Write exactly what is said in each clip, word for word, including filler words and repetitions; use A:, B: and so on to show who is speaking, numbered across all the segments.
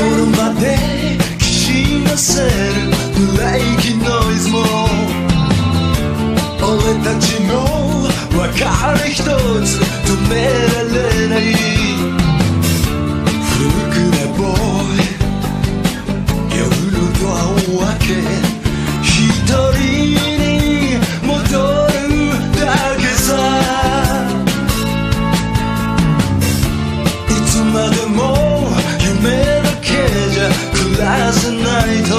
A: 夜まできしませるブレーキノイズも俺たちの別れ一つ止められない古くなボーイ夜のドアを開け一人に戻るだけさいつまでも夢だけじゃ暮らせないと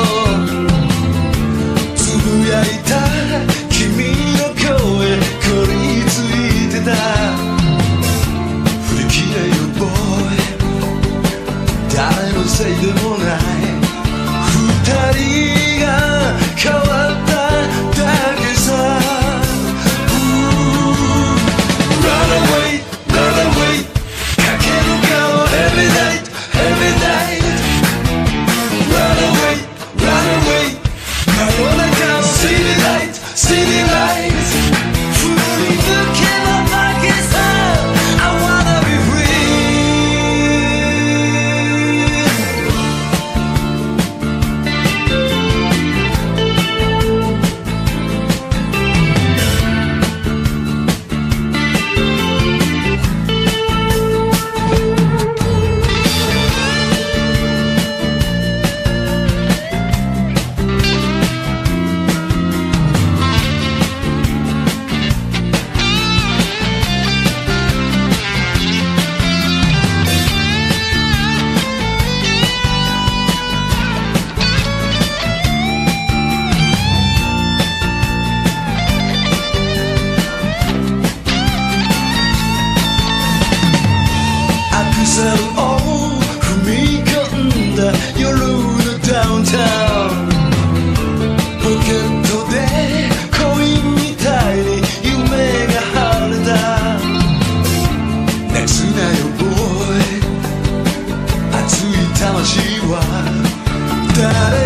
A: つぶやいた君の声凍りついてた振り切れよボーイ誰のせいでもない二人が変わっただけさ Run away, run away かける顔 Every night, every night Run away, run away 真夜中の City light, city light 振り抜けば負けさ I wanna be free誰